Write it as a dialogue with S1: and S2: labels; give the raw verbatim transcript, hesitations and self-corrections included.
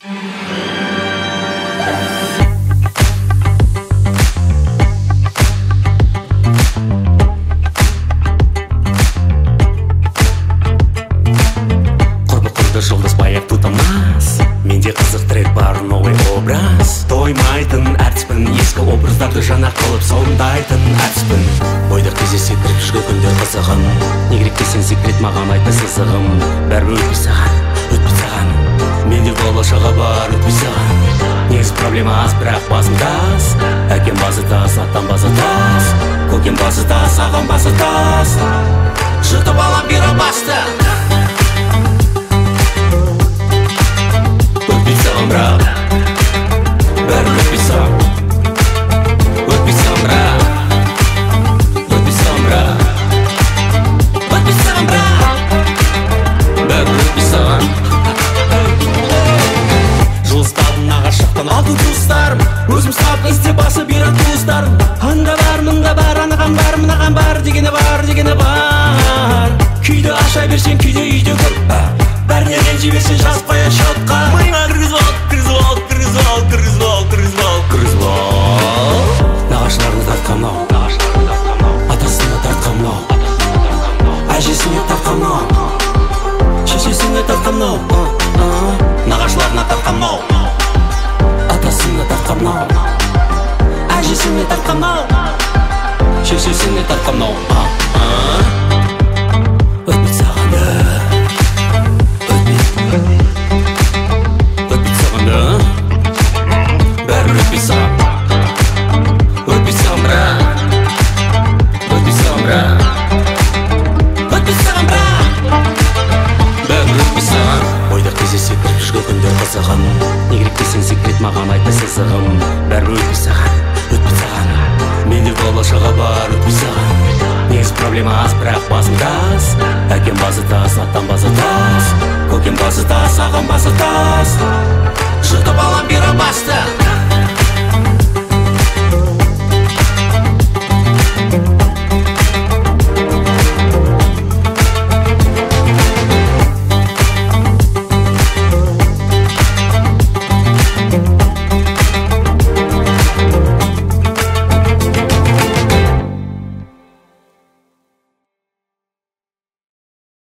S1: Жұлдыз баяқ тұтамас, менде қызық трек бар, новый образ. Тоймайтын әртіспін, ескі образдарды жаңа қылып сомдайтын әртіспін. Бойда кездесетін жүрген күндер қызығым, не керек десең секрет маған айтты сызығым. Бәрібір өтпей саған, өтпей саған, менде болашағы бар, өтпей саған. Негіз проблема аз, бірақ басым тас. Әкем басы тас, аттан басы тас, көкем басы тас, ағам басы тас. Жұтып алам бері басты. Брат, бәрібір өтпейсің, өтпейсің брат, өтпейсің брат, өтпейсің брат, бәрібір өтпейсің. Жылыстадым нағашақтан алтын туыстарым, өзім сап ізде басы беріп туыстарым. Анда бар, мында бар, анаған бар, мынаған бар, дегені бар, дегені бар. Күйді аша берсең, күйді үйде көп, бәріне ренжи берсең жазбай шотқа. Миыңа кіргізіп ал, кіргізіп ал, кіргізіп ал, кіргізіп ал, кіргізіп ал, кіргізіп ал. Нағашыларына тартқан мынау, атасына тартқан мынау, әжесіне тартқан мынау, шешесіне тартқан мынау. Нағашыларына тартқан мынау, атасына тартқан мынау, әжесіне тартқан мынау, шешесіне тартқан мынау. Өтпейді саған да, өтпейді саған да, бәрібір өтпей саған, өтпей саған брат, өтпей саған брат, өтпей саған брат, бәрібір өтпей саған. Ойда кездесетін жүрген күндер қызығым, не керек десең секрет маған айтты сызығым. Бәрібір өтпей саған, өтпей саған, менде болашағы бар, өтпей саған. Негіз проблема аз, бірақ басым тас. Әкем басы тас,